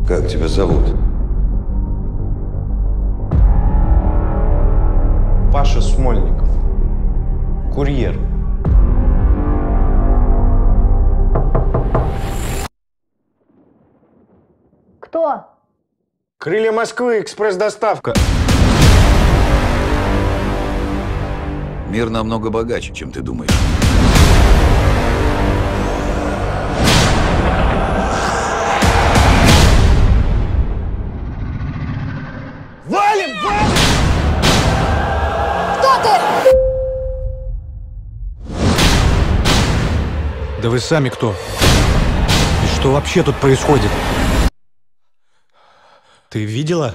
Как тебя зовут? Паша Смольников. Курьер. Кто? Крылья Москвы, экспресс-доставка. Мир намного богаче, чем ты думаешь. Валим! Валим! Кто ты? Да вы сами кто? И что вообще тут происходит? Ты видела?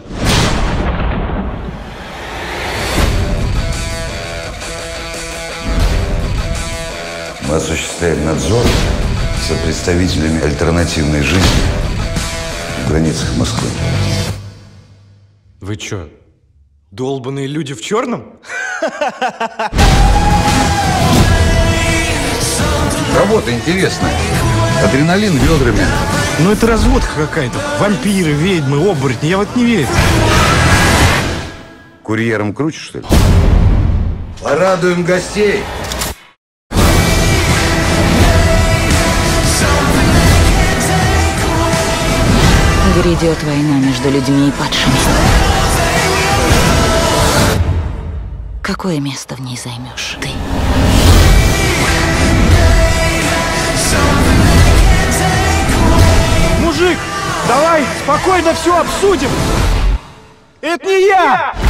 Мы осуществляем надзор за представителями альтернативной жизни в границах Москвы. Вы чё, долбаные люди в черном? Работа интересная. Адреналин ведрами. Ну это разводка какая-то. Вампиры, ведьмы, оборотни. Я вот не верю. Курьером крутишь, что ли? Порадуем гостей! Грядет война между людьми и падшими. Какое место в ней займешь ты? Мужик, давай спокойно все обсудим. Это не я!